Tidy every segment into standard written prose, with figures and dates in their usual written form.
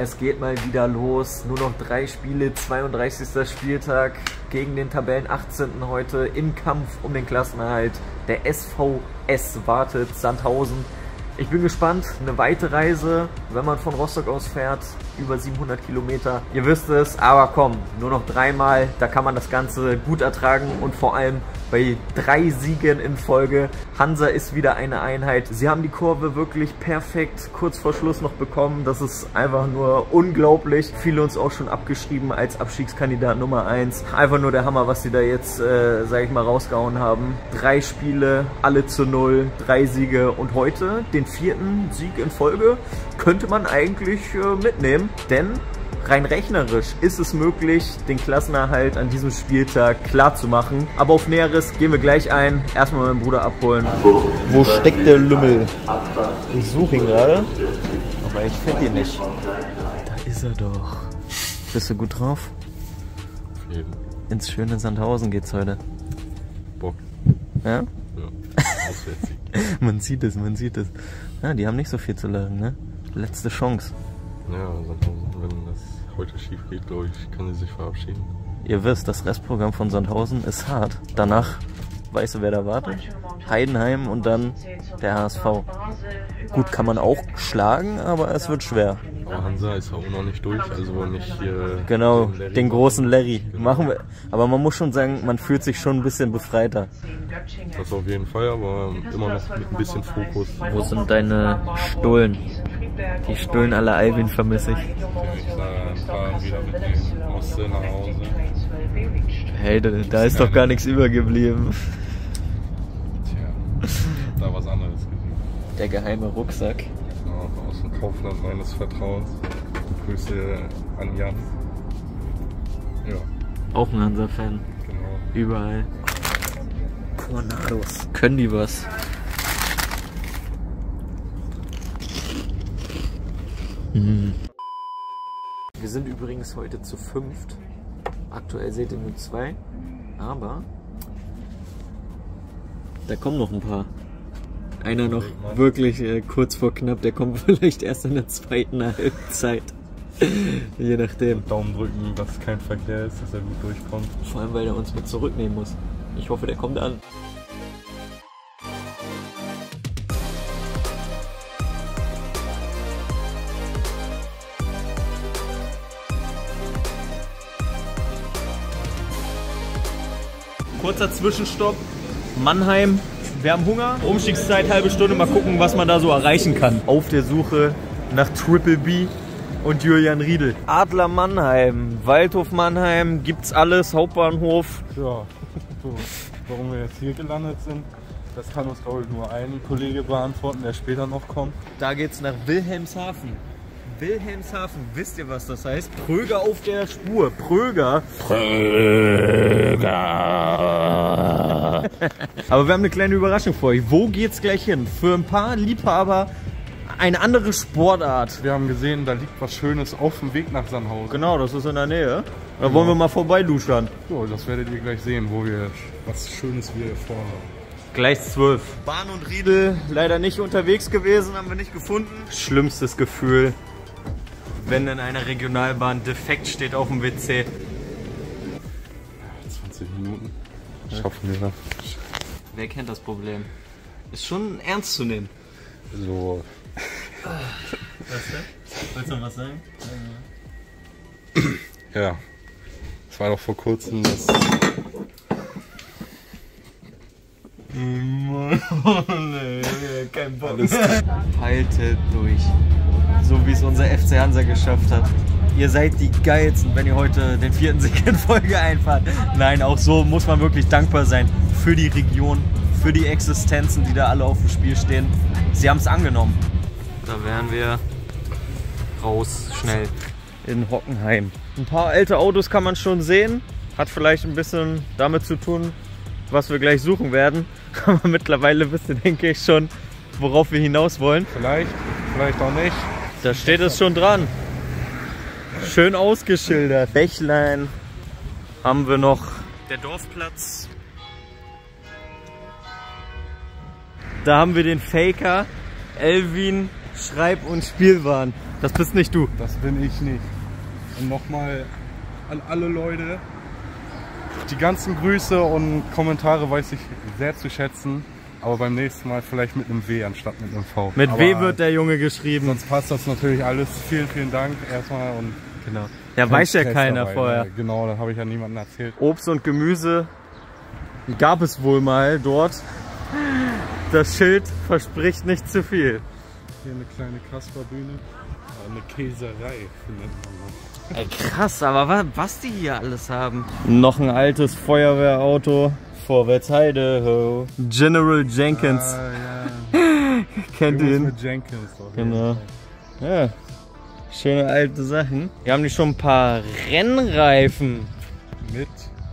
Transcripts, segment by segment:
Es geht mal wieder los. Nur noch 3 Spiele, 32. Spieltag gegen den Tabellen 18. heute im Kampf um den Klassenerhalt. Der SVS wartet, Sandhausen. Ich bin gespannt. Eine weite Reise, wenn man von Rostock aus fährt. Über 700 Kilometer. Ihr wisst es, aber komm, nur noch 3 Mal. Da kann man das Ganze gut ertragen und vor allem bei 3 Siegen in Folge. Hansa ist wieder eine Einheit. Sie haben die Kurve wirklich perfekt kurz vor Schluss noch bekommen. Das ist einfach nur unglaublich. Viele uns auch schon abgeschrieben als Abstiegskandidat Nummer 1. Einfach nur der Hammer, was sie da jetzt, sag ich mal, rausgehauen haben. 3 Spiele, alle zu 0, 3 Siege und heute den 4. Sieg in Folge könnte man eigentlich mitnehmen, denn rein rechnerisch ist es möglich, den Klassenerhalt an diesem Spieltag klar zu machen. Aber auf Näheres gehen wir gleich ein. Erstmal meinen Bruder abholen. Wo steckt der Lümmel? Ich suche ihn gerade, aber ich finde ihn nicht. Da ist er doch. Bist du gut drauf? Auf jeden. Ins schöne Sandhausen geht's heute. Bock. Ja? Ja. Auswärtssieg. Man sieht es, man sieht es. Ja, die haben nicht so viel zu lachen, ne? Letzte Chance. Ja, Sandhausen, wenn das heute schief geht, glaube ich, kann sie sich verabschieden. Ihr wisst, das Restprogramm von Sandhausen ist hart. Danach, weißt du, wer da wartet? Heidenheim und dann der HSV. Gut, kann man auch schlagen, aber es wird schwer. Aber Hansa ist auch noch nicht durch, also nicht hier... Genau, den großen Larry. Machen wir. Aber man muss schon sagen, man fühlt sich schon ein bisschen befreiter. Das auf jeden Fall, aber immer noch mit ein bisschen Fokus. Wo sind deine Stullen? Die Stullen aller Alvin vermisse ich. Ich sah ein paar wieder mitnehmen, musste nach Hause. Hey, da ist doch gar nichts übergeblieben. Tja, da was anderes gesehen. Der geheime Rucksack. Genau, aus dem Kaufland meines Vertrauens. Grüße an Jan. Ja. Auch ein Hansa-Fan. Genau. Überall. Tornados. Können die was? Wir sind übrigens heute zu 5. Aktuell seht ihr nur 2. Aber da kommen noch ein paar. Einer noch wirklich kurz vor knapp, der kommt vielleicht erst in der 2. Halbzeit. Je nachdem. Daumen drücken, dass kein Verkehr ist, dass er gut durchkommt. Vor allem, weil er uns mit zurücknehmen muss. Ich hoffe, der kommt an. Kurzer Zwischenstopp. Mannheim. Wir haben Hunger. Umstiegszeit, halbe Stunde. Mal gucken, was man da so erreichen kann. Auf der Suche nach Triple B und Julian Riedel. Adler Mannheim, Waldhof Mannheim, gibt's alles, Hauptbahnhof. Ja, so, warum wir jetzt hier gelandet sind, das kann uns, glaube ich, nur ein Kollege beantworten, der später noch kommt. Da geht's nach Wilhelmshaven. Wilhelmshaven, wisst ihr, was das heißt? Pröger auf der Spur. Pröger. Aber wir haben eine kleine Überraschung für euch. Wo geht's gleich hin? Für ein paar Liebhaber eine andere Sportart. Wir haben gesehen, da liegt was Schönes auf dem Weg nach Sandhausen. Genau, das ist in der Nähe. Da wollen wir mal vorbeiluschern. So, das werdet ihr gleich sehen, wo wir was Schönes wir vorhaben. Gleich 12. Bahn und Riedel leider nicht unterwegs gewesen, haben wir nicht gefunden. Schlimmstes Gefühl, wenn in einer Regionalbahn defekt steht auf dem WC. 20 Minuten. Schaffen wir das. Wer kennt das Problem? Ist schon ernst zu nehmen. So. Was denn? Wolltest du noch was sagen? Ja. Es war doch vor kurzem das. Kein Bock. Haltet durch. So wie es unser FC Hansa geschafft hat. Ihr seid die Geilsten, wenn ihr heute den 4. Sieg in Folge einfahrt. Nein, auch so muss man wirklich dankbar sein für die Region, für die Existenzen, die da alle auf dem Spiel stehen. Sie haben es angenommen. Da wären wir raus, schnell. In Hockenheim. Ein paar alte Autos kann man schon sehen. Hat vielleicht ein bisschen damit zu tun, was wir gleich suchen werden. Aber mittlerweile wisst ihr, denke ich, schon, worauf wir hinaus wollen. Vielleicht, vielleicht auch nicht. Da steht es schon dran. Schön ausgeschildert. Bächlein haben wir noch. Der Dorfplatz. Da haben wir den Faker. Elvin Schreib- und Spielwahn. Das bist nicht du. Das bin ich nicht. Und nochmal an alle Leute, die ganzen Grüße und Kommentare weiß ich sehr zu schätzen. Aber beim nächsten Mal vielleicht mit einem W anstatt mit einem V. Mit W wird der Junge geschrieben. Sonst passt das natürlich alles. Vielen, vielen Dank erstmal. Und Genau. Ja, weiß ja keiner dabei, vorher. Ne? Genau, das habe ich ja niemandem erzählt. Obst und Gemüse gab es wohl mal dort. Das Schild verspricht nicht zu viel. Hier eine kleine Kasperbühne. Eine Käserei findet man noch. Ey, krass, aber was die hier alles haben. Noch ein altes Feuerwehrauto. Vorwärts Heide. General Jenkins. Ja. Kennt ihn? Mit Jenkins. Genau. Ja. Schöne alte Sachen. Wir haben die schon ein paar Rennreifen. Mit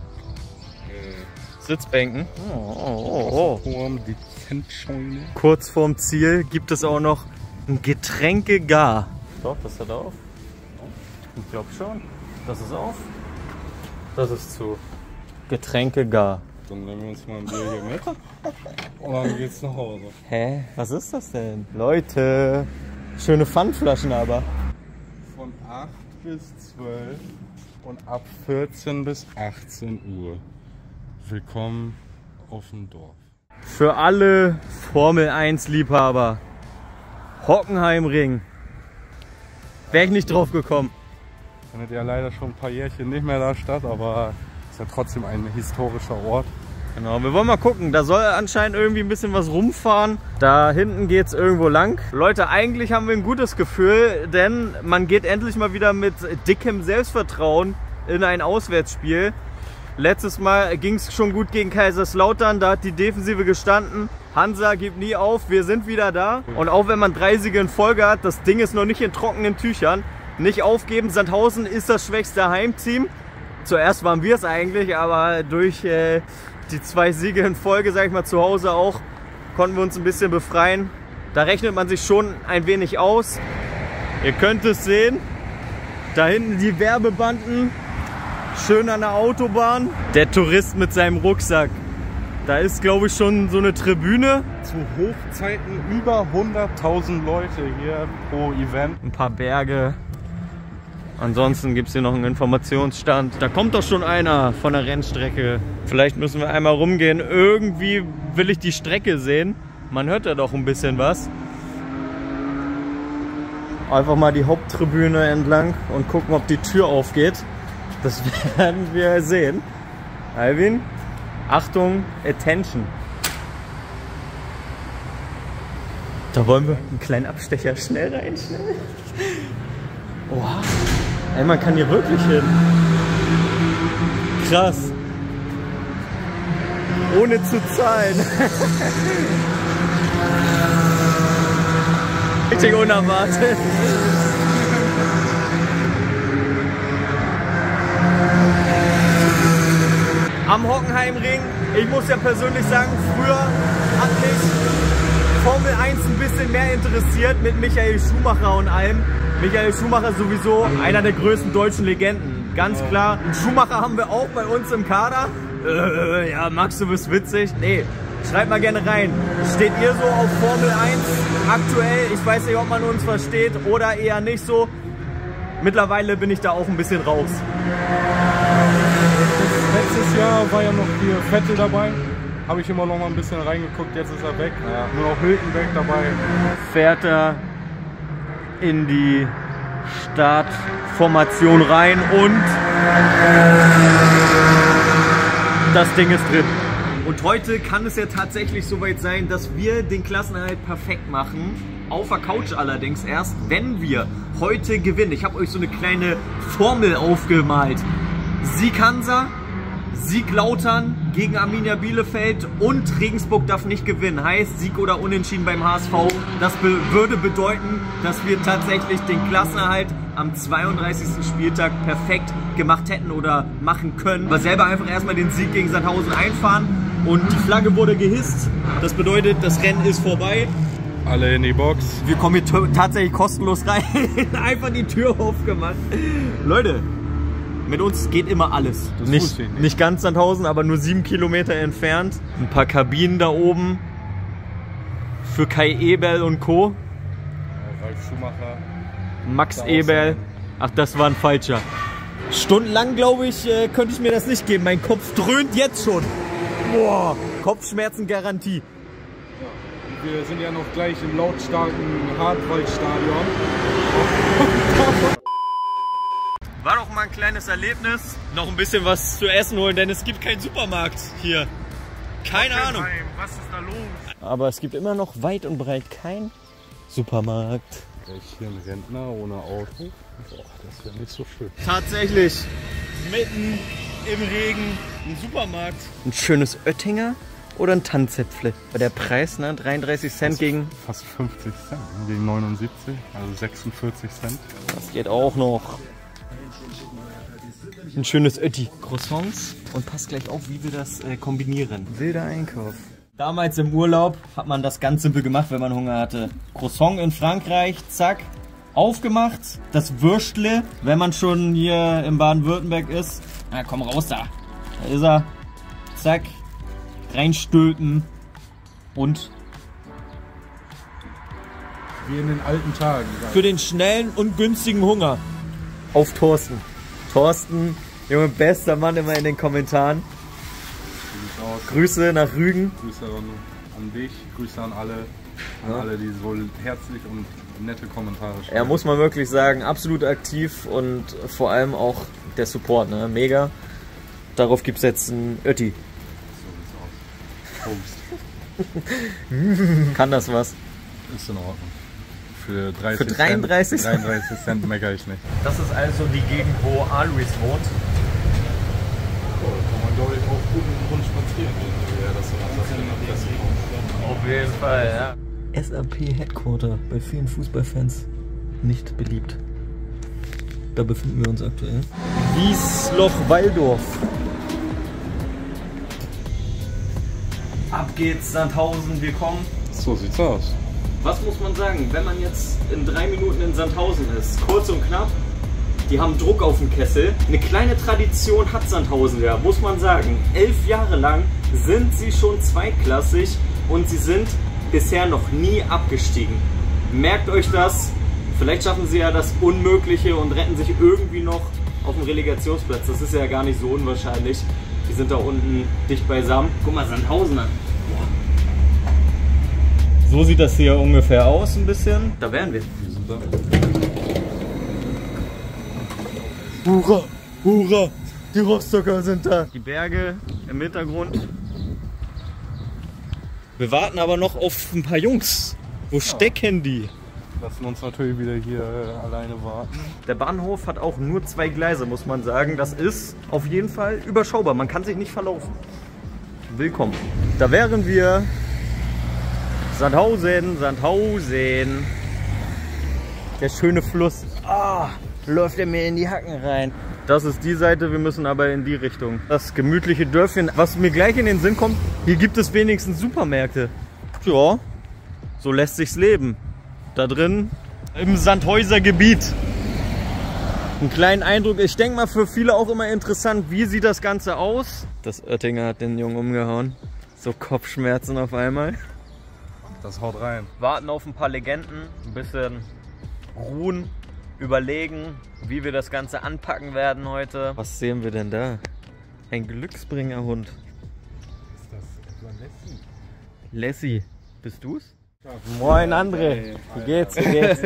Sitzbänken. Oh. Dezentscheune. Kurz vorm Ziel gibt es auch noch ein Getränke-Gar. Doch, das hat auf. Ich glaube schon. Das ist auf. Das ist zu. Getränke-Gar. Dann nehmen wir uns mal ein Bier hier mit. Und dann geht's nach Hause. Hä? Was ist das denn? Leute, schöne Pfandflaschen aber. Von 8 bis 12 und ab 14 bis 18 Uhr. Willkommen auf dem Dorf. Für alle Formel 1 Liebhaber. Hockenheimring. Wäre ich nicht drauf gekommen. Findet ja leider schon ein paar Jährchen nicht mehr da statt, aber ist ja trotzdem ein historischer Ort. Genau, wir wollen mal gucken. Da soll anscheinend irgendwie ein bisschen was rumfahren. Da hinten geht es irgendwo lang. Leute, eigentlich haben wir ein gutes Gefühl, denn man geht endlich mal wieder mit dickem Selbstvertrauen in ein Auswärtsspiel. Letztes Mal ging es schon gut gegen Kaiserslautern, da hat die Defensive gestanden. Hansa gibt nie auf, wir sind wieder da. Und auch wenn man 3 Siege in Folge hat, das Ding ist noch nicht in trockenen Tüchern. Nicht aufgeben, Sandhausen ist das schwächste Heimteam. Zuerst waren wir es eigentlich, aber durch die 2 Siege in Folge, sag ich mal, zu Hause auch, konnten wir uns ein bisschen befreien. Da rechnet man sich schon ein wenig aus. Ihr könnt es sehen, da hinten die Werbebanden. Schön an der Autobahn. Der Tourist mit seinem Rucksack. Da ist, glaube ich, schon so eine Tribüne. Zu Hochzeiten über 100.000 Leute hier pro Event. Ein paar Berge. Ansonsten gibt es hier noch einen Informationsstand. Da kommt doch schon einer von der Rennstrecke. Vielleicht müssen wir einmal rumgehen. Irgendwie will ich die Strecke sehen. Man hört ja doch ein bisschen was. Einfach mal die Haupttribüne entlang und gucken, ob die Tür aufgeht. Das werden wir sehen. Alvin, Achtung, Attention. Da wollen wir einen kleinen Abstecher schnell rein. Schnell. Oha. Ey, man kann hier wirklich hin. Krass. Ohne zu zahlen. Richtig unerwartet. Am Hockenheimring, ich muss ja persönlich sagen, früher hat mich Formel 1 ein bisschen mehr interessiert mit Michael Schumacher und allem. Michael Schumacher sowieso einer der größten deutschen Legenden, ganz klar. Und Schumacher haben wir auch bei uns im Kader. Ja, Max, du bist witzig. Nee, schreibt mal gerne rein. Steht ihr so auf Formel 1 aktuell? Ich weiß nicht, ob man uns versteht oder eher nicht so. Mittlerweile bin ich da auch ein bisschen raus. Letztes Jahr war ja noch hier Vettel dabei. Habe ich immer noch mal ein bisschen reingeguckt, jetzt ist er weg. Ja. Nur noch Hülkenberg dabei. Fährt er in die Startformation rein und das Ding ist drin. Und heute kann es ja tatsächlich soweit sein, dass wir den Klassenerhalt perfekt machen. Auf der Couch allerdings erst, wenn wir heute gewinnen. Ich habe euch so eine kleine Formel aufgemalt. Sieg Hansa, Sieg Lautern gegen Arminia Bielefeld und Regensburg darf nicht gewinnen. Heißt Sieg oder Unentschieden beim HSV. Das würde bedeuten, dass wir tatsächlich den Klassenerhalt am 32. Spieltag perfekt gemacht hätten oder machen können. Wir selber einfach erstmal den Sieg gegen Sandhausen einfahren und die Flagge wurde gehisst. Das bedeutet, das Rennen ist vorbei. Alle in die Box. Wir kommen hier tatsächlich kostenlos rein. Einfach die Tür aufgemacht. Leute, mit uns geht immer alles. Nicht ganz Sandhausen, aber nur 7 Kilometer entfernt. Ein paar Kabinen da oben für Kai Ebel und Co. Ralf Schumacher. Max Eberl. Ach, das war ein falscher. Stundenlang, glaube ich, könnte ich mir das nicht geben. Mein Kopf dröhnt jetzt schon. Boah, Kopfschmerzen Garantie. Wir sind ja noch gleich im lautstarken Hartwaldstadion. War doch mal ein kleines Erlebnis. Noch ein bisschen was zu essen holen, denn es gibt keinen Supermarkt hier. Keine Ahnung. Was ist da los? Aber es gibt immer noch weit und breit kein Supermarkt. Gleich hier ein Rentner ohne Auto. Boah, das wäre nicht so schön. Tatsächlich mitten im Regen ein Supermarkt. Ein schönes Oettinger oder ein Tanzäpfle. Bei der Preis, ne? 33 Cent gegen... Fast 50 Cent, gegen 79, also 46 Cent. Das geht auch noch. Ein schönes Ötti. Croissants und passt gleich auf, wie wir das kombinieren. Wilder Einkauf. Damals im Urlaub hat man das ganz simpel gemacht, wenn man Hunger hatte. Croissant in Frankreich, zack, aufgemacht. Das Würstle, wenn man schon hier in Baden-Württemberg ist. Na komm raus da. Da ist er. Zack, reinstülpen und... Wie in den alten Tagen. Für den schnellen und günstigen Hunger. Auf Thorsten. Thorsten, Junge, bester Mann immer in den Kommentaren. Grüße nach Rügen. Grüße an dich, Grüße an alle, die so herzlich und nette Kommentare schreiben. Ja, muss man wirklich sagen, absolut aktiv und vor allem auch der Support, ne? Mega. Darauf gibt es jetzt ein Ötti. So sieht's aus. Kann das was? Ist in Ordnung. Für 33 Cent meckere ich nicht. Das ist also die Gegend, wo Alois wohnt. Kann man, glaube ich, auch gut im Grund spazieren gehen. Ja, das Auf jeden Fall, ja. SAP Headquarter, bei vielen Fußballfans nicht beliebt. Da befinden wir uns aktuell. Wiesloch-Walldorf. Ab geht's, Sandhausen, wir kommen. So sieht's aus. Was muss man sagen, wenn man jetzt in 3 Minuten in Sandhausen ist? Kurz und knapp, die haben Druck auf dem Kessel. Eine kleine Tradition hat Sandhausen ja, muss man sagen. 11 Jahre lang sind sie schon zweitklassig und sie sind bisher noch nie abgestiegen. Merkt euch das, vielleicht schaffen sie ja das Unmögliche und retten sich irgendwie noch auf dem Relegationsplatz. Das ist ja gar nicht so unwahrscheinlich. Die sind da unten dicht beisammen. Guck mal, Sandhausen an. So sieht das hier ungefähr aus, ein bisschen. Da wären wir. Wir sind da. Hurra, hurra, die Rostocker sind da. Die Berge im Hintergrund. Wir warten aber noch auf ein paar Jungs. Wo stecken die? Lassen uns natürlich wieder hier alleine warten. Der Bahnhof hat auch nur 2 Gleise, muss man sagen. Das ist auf jeden Fall überschaubar. Man kann sich nicht verlaufen. Willkommen. Da wären wir. Sandhausen, Sandhausen. Der schöne Fluss. Ah, läuft er mir in die Hacken rein. Das ist die Seite, wir müssen aber in die Richtung. Das gemütliche Dörfchen. Was mir gleich in den Sinn kommt, hier gibt es wenigstens Supermärkte. Ja, so lässt sich's leben. Da drin im Sandhäuser Gebiet. Einen kleinen Eindruck. Ich denke mal für viele auch immer interessant, wie sieht das Ganze aus? Das Oettinger hat den Jungen umgehauen. So Kopfschmerzen auf einmal. Das haut rein. Warten auf ein paar Legenden, ein bisschen ruhen, überlegen, wie wir das Ganze anpacken werden heute. Was sehen wir denn da? Ein Glücksbringerhund. Ist das etwa Lassie? Lassie, bist du's? Moin André, wie geht's? Wie geht's?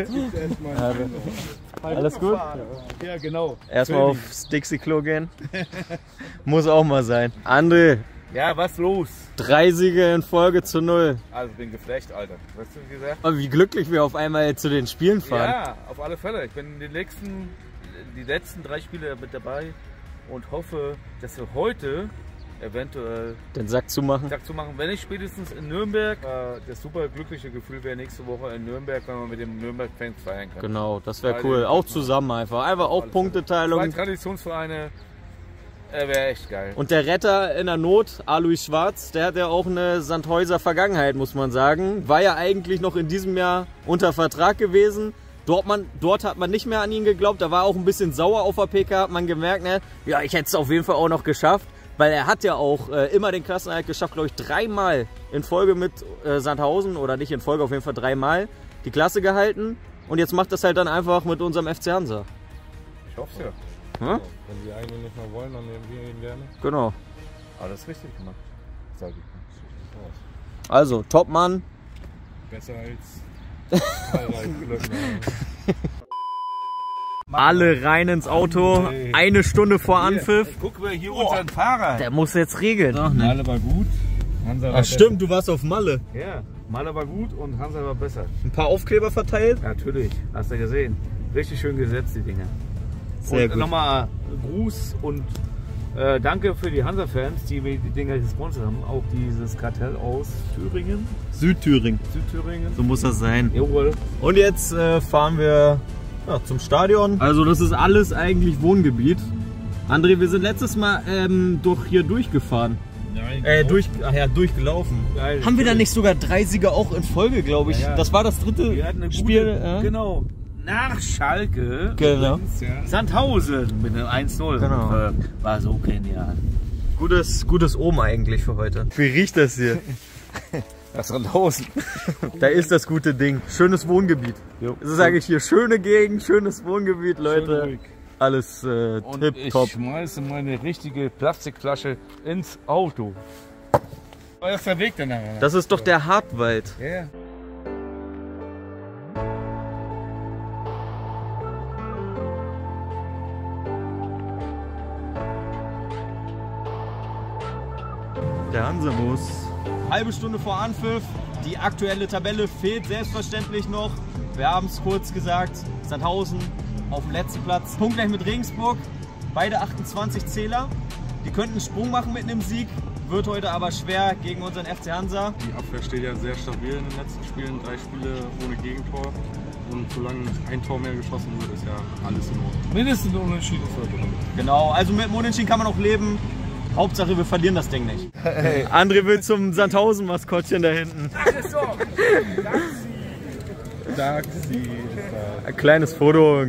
Alles gut? Ja, genau. Erstmal aufs Dixie-Klo gehen. Muss auch mal sein. André. Ja, was los? 3 Siege in Folge zu 0. Also bin geflecht, Alter. Was hast du gesagt? Aber wie glücklich wir auf einmal zu den Spielen fahren. Ja, auf alle Fälle. Ich bin die letzten 3 Spiele mit dabei und hoffe, dass wir heute eventuell den Sack zumachen. Wenn nicht spätestens in Nürnberg. Das super glückliche Gefühl wäre nächste Woche in Nürnberg, wenn wir mit den Nürnberg-Fans feiern können. Genau, das wäre cool. Auch zusammen einfach. Einfach auch Punkteteilung. 2 Traditionsvereine. Wäre echt geil. Und der Retter in der Not, Alois Schwarz, der hat ja auch eine Sandhäuser Vergangenheit, muss man sagen. War ja eigentlich noch in diesem Jahr unter Vertrag gewesen. Dort hat man nicht mehr an ihn geglaubt. Da war auch ein bisschen sauer auf der PK, hat man gemerkt, ne? Ja, ich hätte es auf jeden Fall auch noch geschafft. Weil er hat ja auch immer den Klassenerhalt geschafft, glaube ich, 3-mal in Folge mit Sandhausen. Oder nicht in Folge, auf jeden Fall 3-mal die Klasse gehalten. Und jetzt macht das halt dann einfach mit unserem FC Hansa. Ich hoffe ja. Hm? Wenn die einen nicht mehr wollen, dann nehmen wir ihn gerne. Genau. Alles richtig gemacht, sag ich mal. Also, Top-Mann. Besser als Harald Glöckner. Alle rein ins Auto. 1 Stunde vor Anpfiff. Guck mal hier unseren Fahrer. Der muss jetzt regeln. Malle war gut, Hansa war Ach stimmt, du warst auf Malle. besser. Ja, Malle war gut und Hansa war besser. Ein paar Aufkleber verteilt. Natürlich, hast du gesehen. Richtig schön gesetzt, die Dinger. Sehr Und gut. nochmal Gruß und danke für die Hansa-Fans, die mir die Dinger gesponsert haben. Auch dieses Kartell aus Thüringen, Südthüringen. Südthüringen. So muss das sein. Jawohl. Und jetzt fahren wir zum Stadion. Also das ist alles eigentlich Wohngebiet. André, wir sind letztes Mal hier durchgefahren. Nein, durchgelaufen. Geil. Haben wir da nicht sogar 3 Siege auch in Folge, glaube ich? Ja, ja. Das war das dritte Wir hatten eine Spiel. gute, genau. Nach Schalke, Genau. Sandhausen mit einem 1-0. Genau. War so genial. Gutes Omen eigentlich für heute. Wie riecht das hier? Das Sandhausen. Da ist das gute Ding. Schönes Wohngebiet. Jo. Das sage ich hier. Schöne Gegend, schönes Wohngebiet, Leute. ruhig. Alles Und tipptopp. ich schmeiße meine richtige Plastikflasche ins Auto. Was ist der Weg danach? Das ist doch der Hartwald. Ja. Der Hansa-Bus. Halbe Stunde vor Anpfiff. Die aktuelle Tabelle fehlt selbstverständlich noch. Wir haben es kurz gesagt. Sandhausen auf dem letzten Platz. Punktgleich mit Regensburg. Beide 28 Zähler. Die könnten einen Sprung machen mit einem Sieg. Wird heute aber schwer gegen unseren FC Hansa. Die Abwehr steht ja sehr stabil in den letzten Spielen. 3 Spiele ohne Gegentor. Und solange ein Tor mehr geschossen wird, ist ja alles in Ordnung. Mindestens Unentschieden ist drin. Genau, also mit dem Unentschieden kann man auch leben. Hauptsache, wir verlieren das Ding nicht. André will zum Sandhausen-Maskottchen da hinten. Taxi. Ein kleines Foto.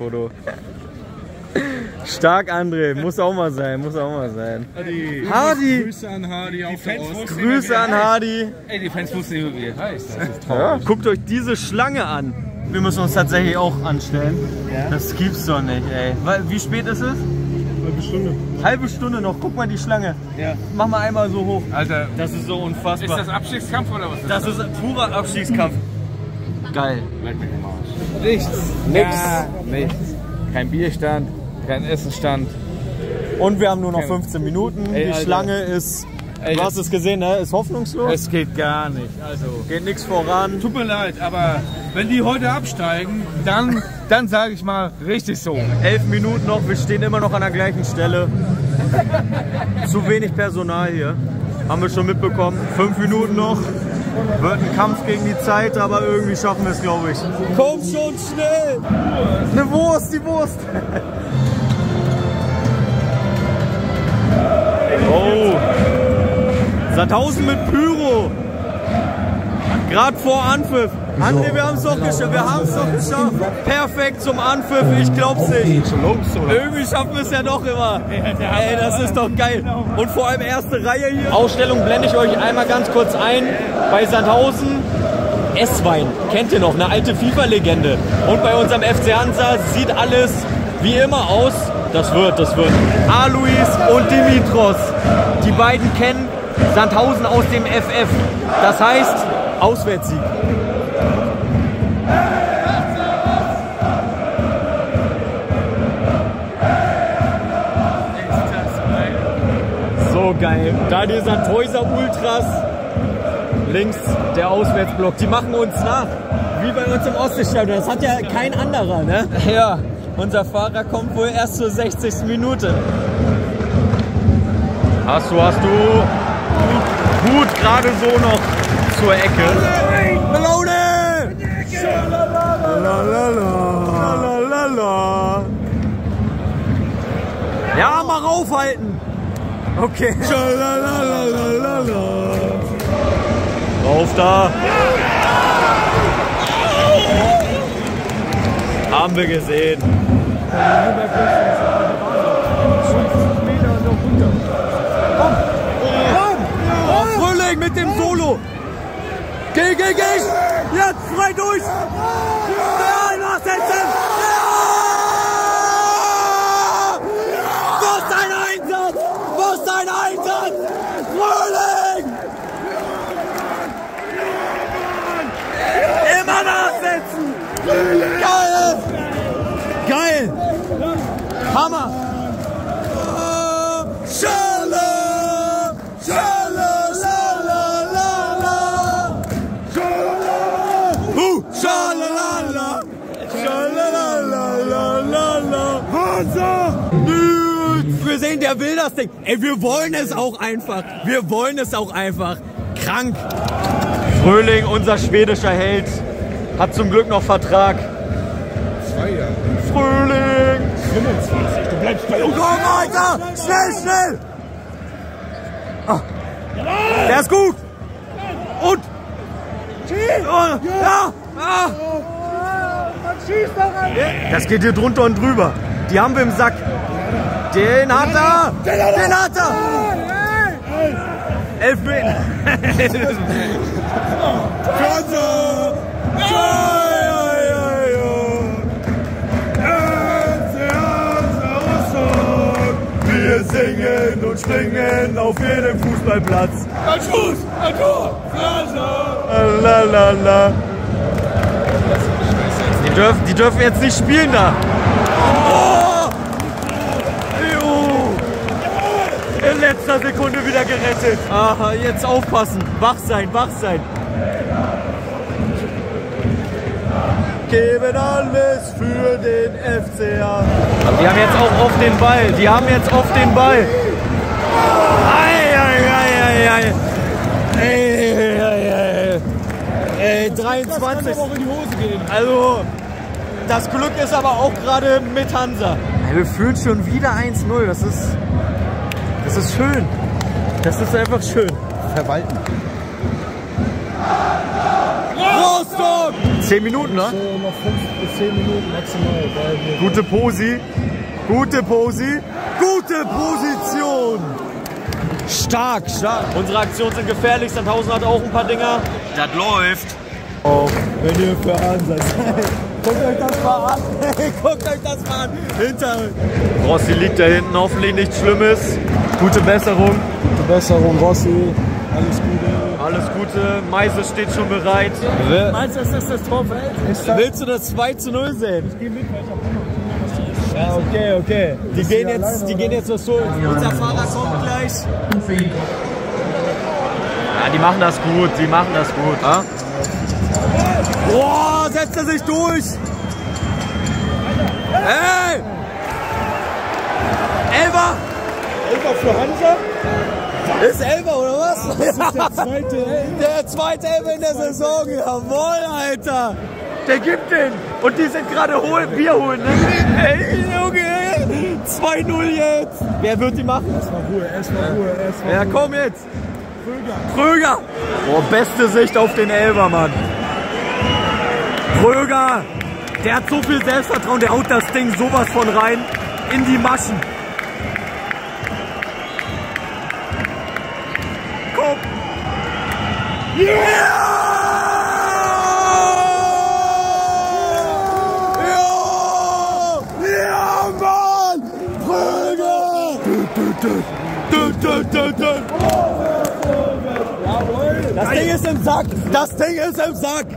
Stark, André. Muss auch mal sein. Hardy. Grüße an Hardy auf der Ost. Grüße an Hardy. Ey, die Fans wussten nicht, wie er heißt. Das ist Ja, guckt euch diese Schlange an. Wir müssen uns tatsächlich auch anstellen. Ja? Das gibt's doch nicht, ey. Wie spät ist es? Halbe Stunde. Halbe Stunde noch. Guck mal die Schlange. Ja. Mach mal einmal so hoch. Alter, Das ist so unfassbar. ist das Abstiegskampf oder was ist Das ist purer Abstiegskampf. Geil. Nichts. Ja, nichts. Kein Bierstand, kein Essenstand. Und wir haben nur noch 15 Minuten. Ey, Die Alter. Schlange ist, Ey, du hast es gesehen, ne? Ist hoffnungslos. Es geht gar nicht. Also, Geht nichts voran. tut mir leid, aber wenn die heute absteigen, dann sage ich mal richtig so. 11 Minuten noch, wir stehen immer noch an der gleichen Stelle. Zu wenig Personal hier. Haben wir schon mitbekommen. 5 Minuten noch. Wird ein Kampf gegen die Zeit, aber irgendwie schaffen wir es, glaube ich. Komm schon schnell! Eine Wurst, die Wurst! Oh! Sandhausen mit Pyro! Gerade vor Anpfiff. André, wir haben es doch geschafft. Perfekt zum Anpfiff, ich glaub's nicht. Irgendwie schaffen wir es ja doch immer. Ey, das ist doch geil. Und vor allem erste Reihe hier. Ausstellung blende ich euch einmal ganz kurz ein. Bei Sandhausen, Esswein. Kennt ihr noch, eine alte FIFA-Legende. Und bei unserem FC Hansa sieht alles wie immer aus. Das wird. Alois und Dimitros. Die beiden kennen Sandhausen aus dem FF. Das heißt, Auswärtssieg. So geil. Da die Sandhäuser Ultras. Links der Auswärtsblock. Die machen uns nach. Wie bei uns im Ostseestadion. Das hat ja kein anderer, ne? Ja. Unser Fahrer kommt wohl erst zur 60. Minute. Hast du. Gut, gerade so noch zur Ecke. Melone! Ja, mal raufhalten. Okay. Rauf da. Haben wir gesehen. Fröhling mit dem Solo. Geh. Jetzt frei durch. Ja, Geil! Geil! Hammer! Schale! Schale! Schalalala! Schalalala! Wir sehen, der will das Ding. Ey, wir wollen es auch einfach. Wir wollen es auch einfach. Krank. Fröhling, unser schwedischer Held, hat zum Glück noch Vertrag. 2 Jahre. Fröhling! 25. Du bleibst bei uns. Komm, Alter! Schnell, schnell! Ah. Der ist gut! Und? Ja! Ah. Das geht hier drunter und drüber. Die haben wir im Sack. Den hat er! Den hat er! 11 Meter! Wir singen und springen auf jedem Fußballplatz. Ein Schuss! Ein Tor! Lalala. Die dürfen jetzt nicht spielen da. Oh! In letzter Sekunde wieder gerettet. Aha, jetzt aufpassen. Wach sein, wach sein. Geben alles für den FCA. Die haben jetzt auch auf den Ball. Die haben jetzt auf den Ball. Ey, 23. Das kann auch in die Hose gehen. Also, das Glück ist aber auch gerade mit Hansa. Wir führen schon wieder 1-0. Das ist schön. Das ist einfach schön. Verwalten. Rostock! 10 Minuten, ne? So, noch 5 bis 10 Minuten maximal. Gute Posi. Gute Posi. Gute Position. Stark, stark. Unsere Aktionen sind gefährlich. Sandhausen hat auch ein paar Dinger. Das läuft. Oh, wenn ihr für Hansa seid. Guckt euch das mal an. Guckt euch das mal an. Hinter. Rossi liegt da hinten. Hoffentlich nichts Schlimmes. Gute Besserung. Gute Besserung, Rossi. Alles Gute. Alles Gute. Meise steht schon bereit. Meinst du, ist das Torfeld? Willst du das 2-0 sehen? Ich geh mit, weil ich hab Hunger. Ja, okay. Die gehen jetzt was holen. Unser Fahrer kommt gleich. Ja, die machen das gut. Die machen das gut. Ja? Boah, setzt er sich durch. Hey! Elfer! Elfer für Hansa? Ist Elfer oder was? Das ist der zweite Elfer. Der zweite Elfer in der Saison. Jawohl, Alter. Der gibt den. Und die sind gerade Bier holen. Ne? Ey, Junge. 2-0 jetzt. Wer wird die machen? Erstmal Ruhe. Ja, komm jetzt. Kröger. Boah, beste Sicht auf den Elfer, Mann. Kröger. Der hat so viel Selbstvertrauen. Der haut das Ding sowas von rein in die Maschen. Komm. Yeah! Das Ding ist im Sack! Das Ding ist im Sack!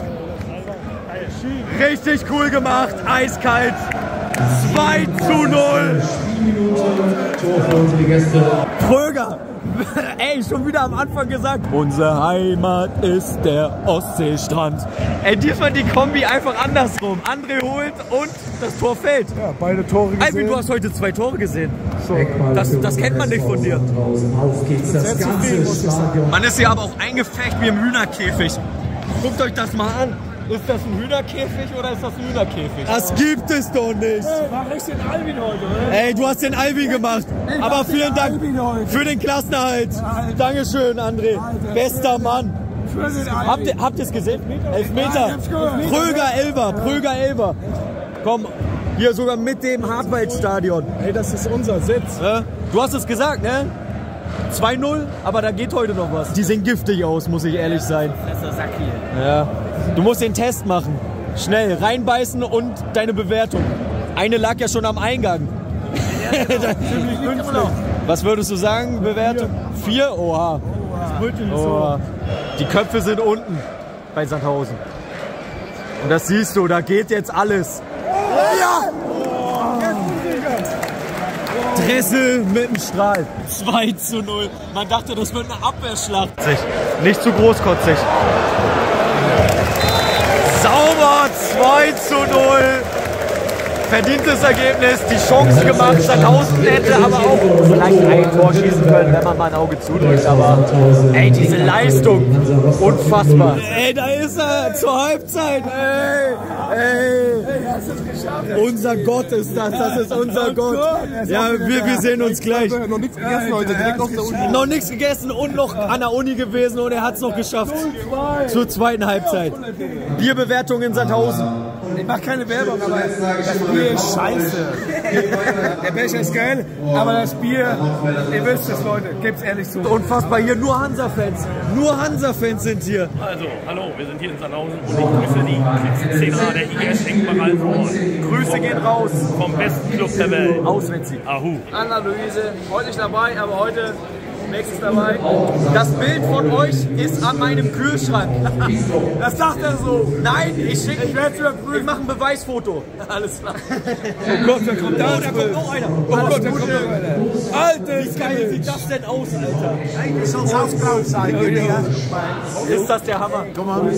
Richtig cool gemacht, eiskalt! 2-0! Kröger! Ey, schon wieder am Anfang gesagt, unsere Heimat ist der Ostseestrand. Ey, diesmal die Kombi einfach andersrum. André holt und das Tor fällt. Ja, beide Tore gesehen. Alvin, du hast heute 2 Tore gesehen. Das kennt man nicht von dir. Man ist hier aber auch eingefecht wie im Hühnerkäfig. Guckt euch das mal an. Ist das ein Hühnerkäfig oder ist das ein Hühnerkäfig? Das gibt es doch nicht. Mach ich den Alvin heute, oder? Ey, du hast den Alvin gemacht. Aber vielen Dank für den Klassenerhalt. Dankeschön, André. Bester Mann. Für den Alvin. Habt ihr es gesehen? 11 Meter. Pröger Elber. Komm, hier sogar mit dem Hartwaldstadion. Ey, das ist unser Sitz. Du hast es gesagt, ne? 2-0, aber da geht heute noch was. Die sehen giftig aus, muss ich ehrlich sein. Das ist der Sack hier. Ja. Du musst den Test machen. Schnell reinbeißen und deine Bewertung. Eine lag ja schon am Eingang. Ziemlich günstig. Was würdest du sagen, Bewertung? 4? Oha. Das wollte ich nicht Oha. Die Köpfe sind unten bei Sandhausen. Und das siehst du, da geht jetzt alles. Ja! Dressel mit dem Strahl. 2:0. Man dachte, das wird eine Abwehrschlacht. Nicht zu großkotzig. Sauber 2:0. Verdientes Ergebnis, die Chance gemacht. Sandhausen hätte aber auch vielleicht ein Tor schießen können, wenn man mal ein Auge zudrückt. Aber ey, diese Leistung, unfassbar. Ey, da ist er zur Halbzeit. Ey. Unser Gott ist das ist unser Gott. Ja, wir sehen uns gleich. Noch nichts gegessen heute, direkt aus der Uni. Noch nichts gegessen und noch an der Uni gewesen und er hat es noch geschafft. Zur zweiten Halbzeit. Bierbewertung in Sandhausen. Ich mach keine Werbung, aber das Bier ist scheiße. Der Becher ist geil, aber das Bier, ihr wisst es, Leute, gebt's ehrlich zu. Unfassbar, hier nur Hansa-Fans. Nur Hansa-Fans sind hier. Also, hallo, wir sind hier in Sandhausen und ich grüße die Szene der IGS Engbarall vor Ort. Grüße gehen raus. Vom besten Club der Welt. Auswärtssieg. Ahu. Anna-Luise, heute nicht dabei, aber heute nächstes dabei. Das Bild von euch ist an meinem Kühlschrank. Das sagt er so. Nein, ich werde es überprüfen. Ich mache ein Beweisfoto. Alles klar. Oh Gott, da kommt da kommt noch einer. Oh Gott, da kommt noch einer. Alter, wie geil sieht das denn aus, Alter? Eigentlich soll es Hausgrau sein. Ist das der Hammer? Komm on.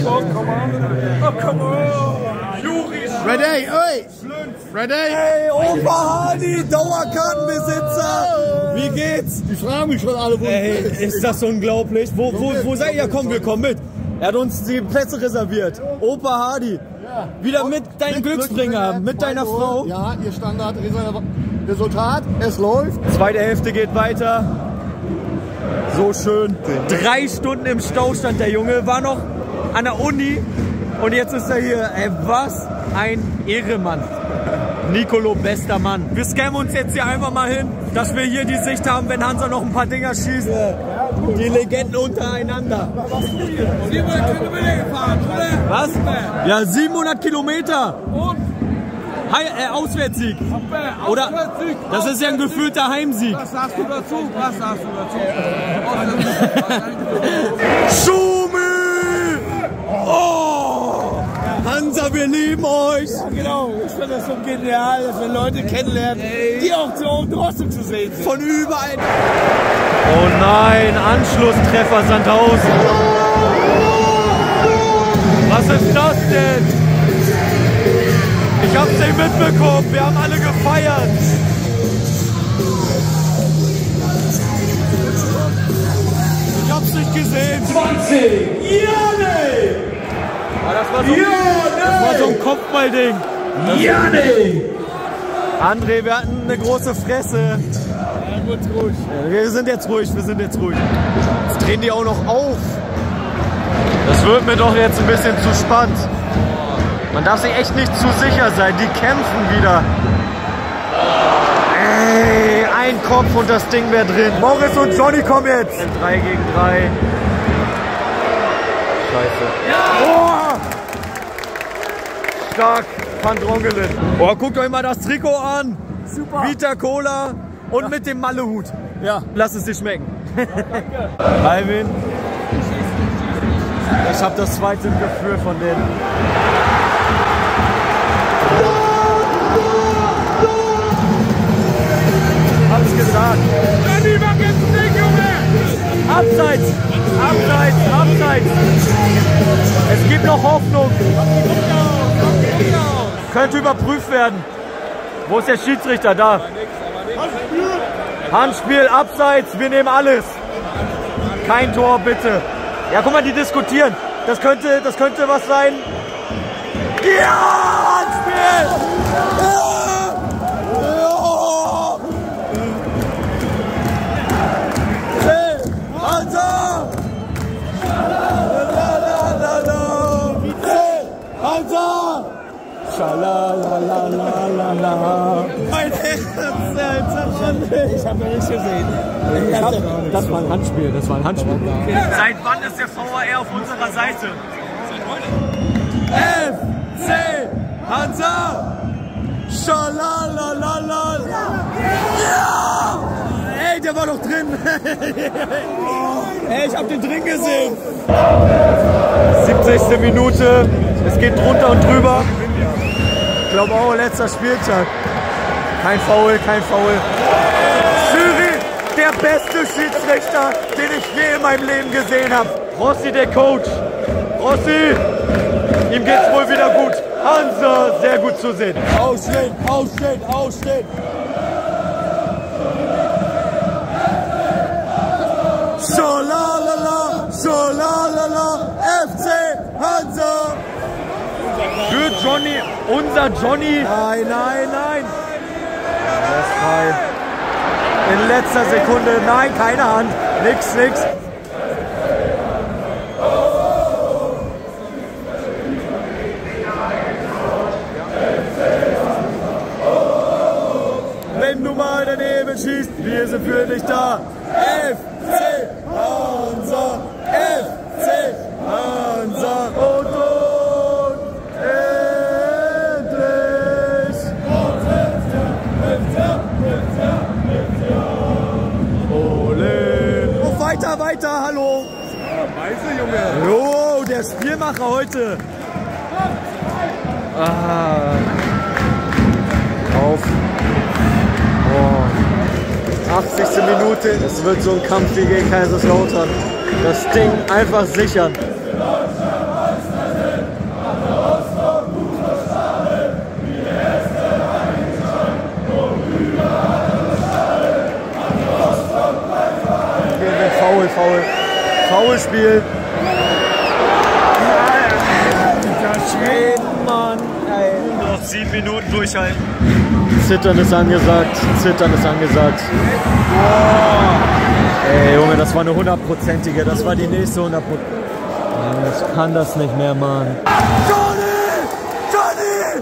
Oh, come on. Juri. Ready, ey! Ready? Hey, Opa Hardy, Dauerkartenbesitzer! Wie geht's? Die fragen mich schon alle, wo Ey, ist das unglaublich? Wo seid ihr? Komm, wir kommen mit. Er hat uns die Plätze reserviert. Opa Hardy. Wieder mit deinem Glücksbringer, mit deiner Frau. Ja, ihr Standardresultat, es läuft. Zweite Hälfte geht weiter. So schön. 3 Stunden im Stau stand der Junge, war noch an der Uni und jetzt ist er hier. Ey, was ein Ehrenmann. Nicolo, bester Mann. Wir scammen uns jetzt hier einfach mal hin, dass wir hier die Sicht haben, wenn Hansa noch ein paar Dinger schießt. Die Legenden untereinander. 700 Kilometer gefahren, oder? Was? Ja, 700 Kilometer. Und? Auswärtssieg. Oder? Das ist ja ein gefühlter Heimsieg. Was sagst du dazu? Was sagst du dazu? Schumi! Oh! Hansa, wir lieben euch! Ja, genau, ich finde das so genial, dass wir Leute kennenlernen, die auch trotzdem zu sehen sind. Von überall. Oh nein, Anschlusstreffer Sandhausen. Was ist das denn? Ich hab's nicht mitbekommen, wir haben alle gefeiert. Ich hab's nicht gesehen. 20! Jane! Das war so ein Kopfballding. Jane! André, wir hatten eine große Fresse. Ja, gut, ruhig. Wir sind jetzt ruhig. Jetzt drehen die auch noch auf. Das wird mir doch jetzt ein bisschen zu spannend. Man darf sich echt nicht zu sicher sein. Die kämpfen wieder. Ey, ein Kopf und das Ding wäre drin. Morris und Johnny kommen jetzt. 3 gegen 3. Scheiße. Ja! Oh! Stark. Van Drongelen. Oh, guckt euch mal das Trikot an. Super. Vita Cola und mit dem Mallehut. Ja. Lass es dir schmecken. Ja, danke. Alvin. Ich habe das zweite Gefühl von denen. Hab's gesagt. Abseits! Es gibt noch Hoffnung. Könnte überprüft werden. Wo ist der Schiedsrichter? Da. Handspiel, Abseits, wir nehmen alles. Kein Tor, bitte. Ja, guck mal, die diskutieren. Das könnte was sein. Ja, Handspiel! Hansa! Hansa! Schalalalala. Mein Herz, Alter. Ich habe noch nichts gesehen. Das war ein Handspiel, Okay. Seit wann ist der VAR auf unserer Seite? Seit heute. FC Hansa! Schalalalala. Ja! Ey, der war doch drin. Ey, ich hab den drin gesehen. 70. Minute. Es geht drunter und drüber. Ich glaube auch letzter Spieltag. Kein Foul, kein Foul. Jury, der beste Schiedsrichter, den ich je in meinem Leben gesehen habe. Rossi, der Coach. Rossi, ihm geht's wohl wieder gut. Hansa, sehr gut zu sehen. Ausstehen, ausstehen, ausstehen. Scholalala, Scholalala, FC Hansa. Für Johnny, unser Johnny. Nein, nein, nein. Er ist frei. In letzter Sekunde, nein, keine Hand. Nix, nix. Wenn du mal daneben schießt, wir sind für dich da. FC Hansa, FC Hansa und endlich. Ole. Oh, weiter, weiter, hallo. Weiße Junge. Jo, der Spielmacher heute. Auf. Oh. 80. Minute, es wird so ein Kampf wie gegen Kaiserslautern. Das Ding einfach sichern. Foul, Foul. Foulspiel. Mann, ey. Noch 7 Minuten durchhalten. Zittern ist angesagt, Zittern ist angesagt. Oh. Ey, Junge, das war eine 100%ige, das war die nächste 100%. Ich kann das nicht mehr, Mann. Johnny! Johnny!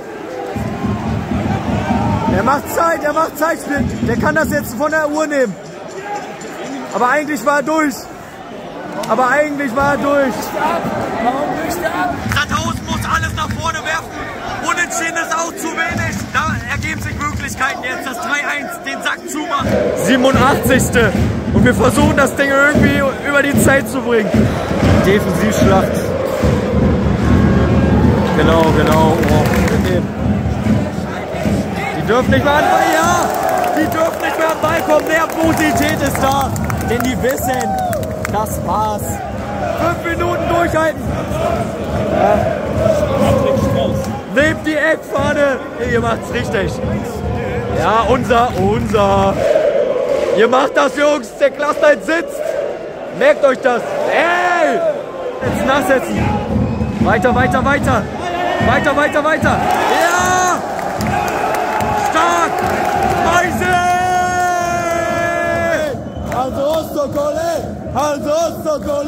Er macht Zeitspiel. Der kann das jetzt von der Uhr nehmen. Aber eigentlich war er durch. Warum bricht er ab? Sandhausen muss alles nach vorne werfen. Unentschieden ist auch zu wenig. Da ergeben sich Möglichkeiten jetzt. Das 3-1, den Sack zumachen. 87. Und wir versuchen das Ding irgendwie über die Zeit zu bringen. Defensivschlacht. Genau. Oh, die dürfen nicht mehr an den Ball. Ja, die dürfen nicht mehr an den Ball kommen. Nervosität ist da. Denn die wissen, das war's. 5 Minuten durchhalten. Ja. Nehmt die Eckfahne. Ihr macht's richtig. Ja, unser. Ihr macht das, Jungs. Der Klassenhalt sitzt. Merkt euch das. Ey! Jetzt nachsetzen. Weiter. Ja! Stark! Meise! Also Ostokole!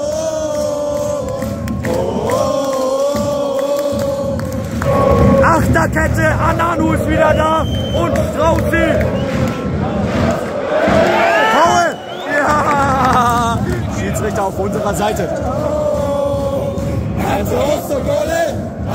Achterkette, Ananu ist wieder da und Strauzi. Paul! Ja! Schiedsrichter auf unserer Seite. Also Ostokole!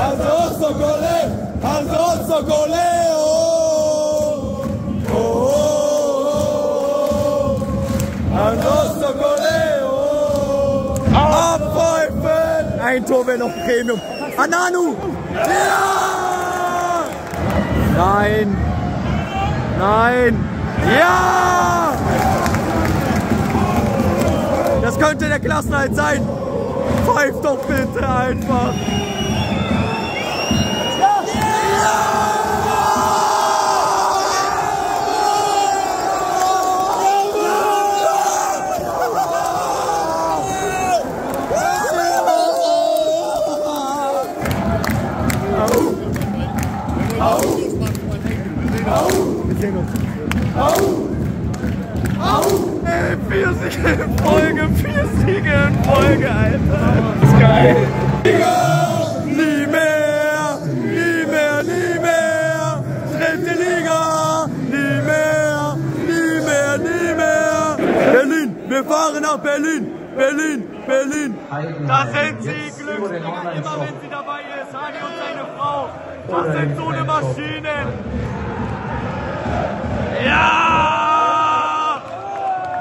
Abpfeifen! Ein Tor wäre noch Premium. Ananu! Ja! Nein! Ja! Das könnte der Klassenhalt sein. Pfeift doch bitte einfach. Ey, 4 Siege in Folge, Alter. Das ist geil. Nie mehr. Dritte Liga. Nie mehr. Berlin, wir fahren nach Berlin. Da sind sie, Glücksbringer, immer wenn sie dabei ist. Hani und seine Frau. Das sind so eine Maschinen. Ja!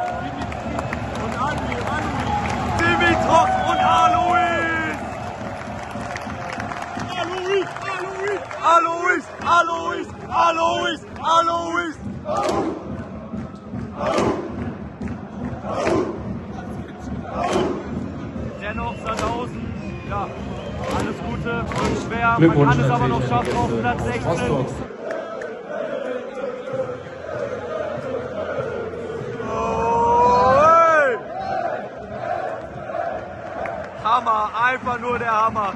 Alois, Alois, Alois, Alois. Dennoch Sandhausen, ja, alles Gute, wird schwer, man kann es aber noch schaffen auf Platz 16. Hammer, einfach nur der Hammer.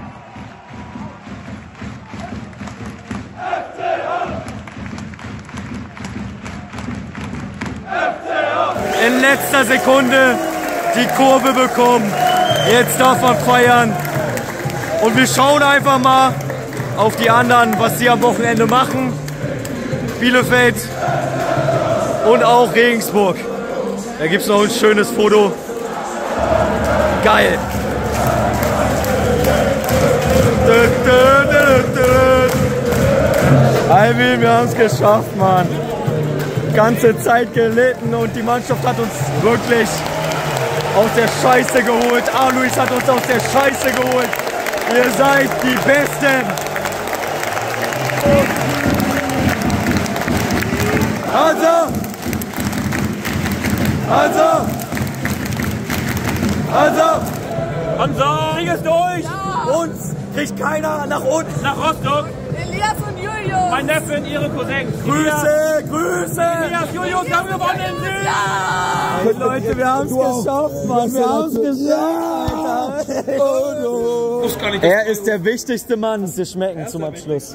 In letzter Sekunde die Kurve bekommen. Jetzt darf man feiern. Und wir schauen einfach mal auf die anderen, was sie am Wochenende machen. Bielefeld und auch Regensburg. Da gibt es noch ein schönes Foto. Geil. Alvin, wir haben es geschafft, Mann. Ganze Zeit gelitten und die Mannschaft hat uns wirklich aus der Scheiße geholt. Alois hat uns aus der Scheiße geholt. Ihr seid die Besten. Also, Hansa, Krieg ist durch. Ja. Uns kriegt keiner nach unten. Nach Rostock. Elias und Julius. Mein Neffe und ihre Cousins. Grüße, Grüße. Elias, Julius haben gewonnen. Ja. Hey, Leute, wir haben es geschafft, Mann. Wir haben es geschafft, Alter. Er ist der wichtigste Mann. Wir schmecken zum Abschluss.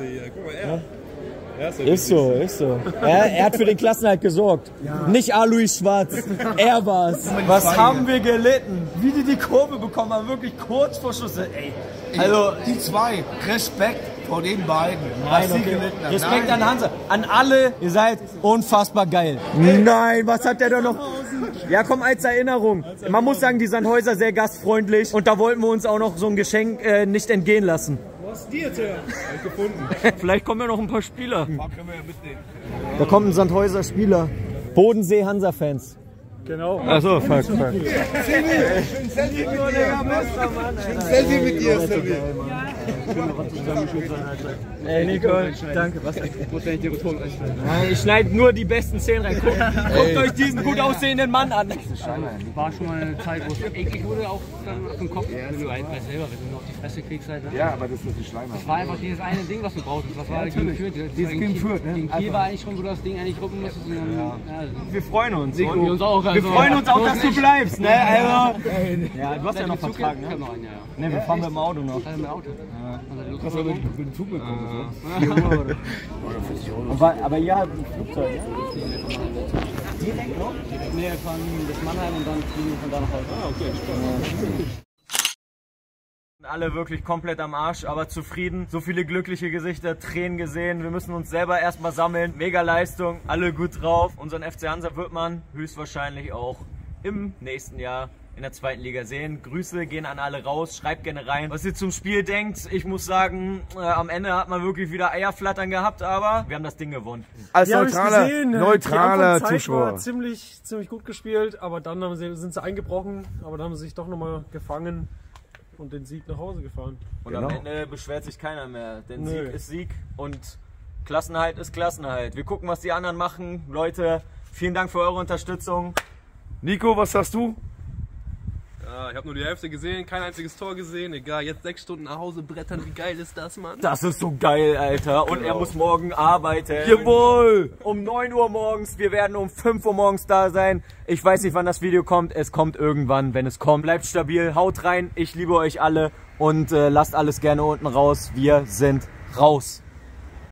Ist so, ist so. Er hat für den Klassenerhalt gesorgt. Ja. Nicht Alois Schwarz, er war's. Was haben wir gelitten? Wie die Kurve bekommen haben, wirklich kurz vor Schluss. Ey, Also die zwei, Respekt vor den beiden. Nein, okay. Respekt an Hansa, an alle, ihr seid unfassbar geil. Nein, was hat der da noch? Ja, komm, als Erinnerung. Man muss sagen, die Sandhäuser sehr gastfreundlich und da wollten wir uns auch noch so ein Geschenk nicht entgehen lassen. Was die jetzt gefunden? Vielleicht kommen ja noch ein paar Spieler. Können wir ja mitnehmen. Da kommt ein Sandhäuser Spieler. Bodensee-Hansa-Fans. Genau. Achso, fuck. Selfie mit dir, Selfie. Ey, Nicole, danke. Was? Ich schneide nur die besten Szenen rein. Guckt euch diesen gut aussehenden Mann an. War schon mal eine Zeit, wo es eklig wurde, auch dann auf dem Kopf. Wenn du halt selber, wenn du noch die Fresse kriegst halt. Ne? Ja, aber das ist die Schleimer. Das war einfach dieses eine Ding, was du brauchst. Was war gegen Fürth? Gegen Kiel war eigentlich schon, wo du das Ding eigentlich ruppen musstest. Wir freuen uns. Wir uns auch. Wir freuen uns auch, dass du bleibst, ne? Also, ja, du hast ja noch Vertrag, ne? Ich hab noch einen, ja. Ne, wir fahren mit dem Auto noch. Mit dem Auto. Was soll mit dem Zug mitkommen? Aber ihr habt ein Flugzeug, ja? Direkt noch? Nee, von bis Mannheim und dann fliegen wir von da nach Hause. Ah, okay. Alle wirklich komplett am Arsch, aber zufrieden. So viele glückliche Gesichter, Tränen gesehen. Wir müssen uns selber erstmal sammeln. Mega Leistung, alle gut drauf. Unseren FC Hansa wird man höchstwahrscheinlich auch im nächsten Jahr in der zweiten Liga sehen. Grüße gehen an alle raus. Schreibt gerne rein, was ihr zum Spiel denkt. Ich muss sagen, am Ende hat man wirklich wieder Eierflattern gehabt, aber wir haben das Ding gewonnen. Als Ja, neutraler Zuschauer. War ziemlich gut gespielt, aber dann sind sie eingebrochen, aber dann haben sie sich doch nochmal gefangen und den Sieg nach Hause gefahren. Und am Ende beschwert sich keiner mehr, denn Sieg ist Sieg und Klassenerhalt ist Klassenerhalt. Wir gucken, was die anderen machen. Leute, vielen Dank für eure Unterstützung. Nico, was hast du? Ja, ich habe nur die Hälfte gesehen, kein einziges Tor gesehen. Egal, jetzt 6 Stunden nach Hause brettern. Wie geil ist das, Mann? Das ist so geil, Alter. Und er muss morgen arbeiten. Jawohl! Um 9 Uhr morgens. Wir werden um 5 Uhr morgens da sein. Ich weiß nicht, wann das Video kommt. Es kommt irgendwann, wenn es kommt. Bleibt stabil, haut rein. Ich liebe euch alle. Und lasst alles gerne unten raus. Wir sind raus.